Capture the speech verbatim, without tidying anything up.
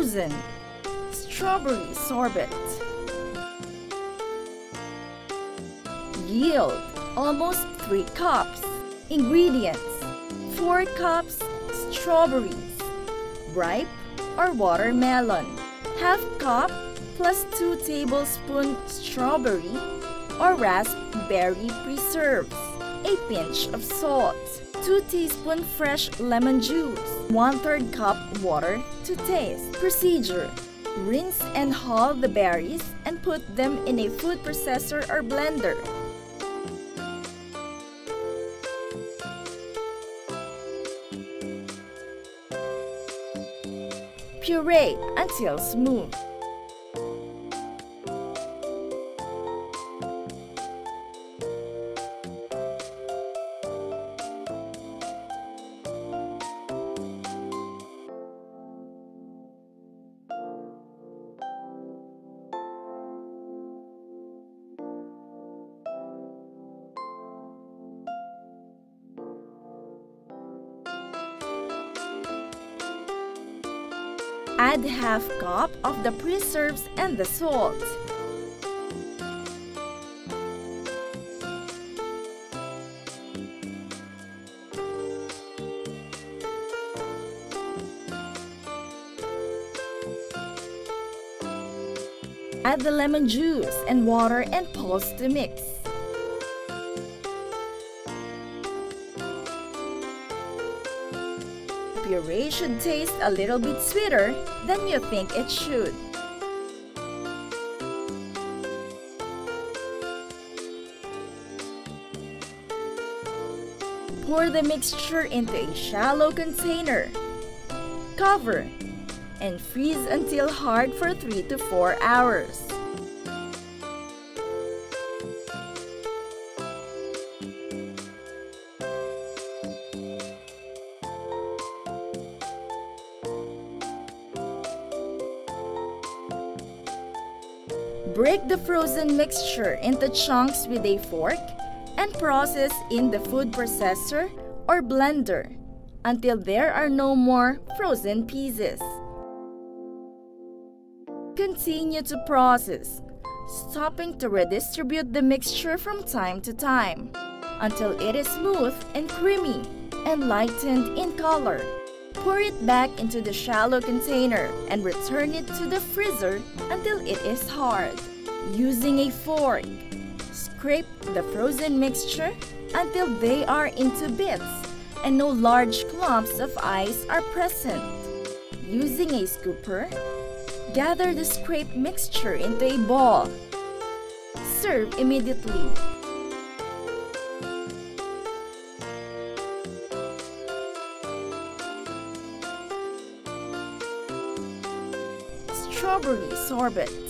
Frozen strawberry sorbet. Yield almost three cups. Ingredients: four cups strawberries, ripe or watermelon, half cup plus two tablespoons strawberry or raspberry preserves, a pinch of salt, two teaspoons fresh lemon juice, one third cup water to taste. Procedure: rinse and hull the berries and put them in a food processor or blender. Puree until smooth. Add half cup of the preserves and the salt. Add the lemon juice and water and pulse to mix. Puree should taste a little bit sweeter than you think it should. Pour the mixture into a shallow container. Cover and freeze until hard for three to four hours. Break the frozen mixture into chunks with a fork and process in the food processor or blender until there are no more frozen pieces. Continue to process, stopping to redistribute the mixture from time to time until it is smooth and creamy and lightened in color. Pour it back into the shallow container and return it to the freezer until it is hard. Using a fork, scrape the frozen mixture until they are into bits and no large clumps of ice are present. Using a scooper, gather the scraped mixture into a ball. Serve immediately. Strawberry sorbet.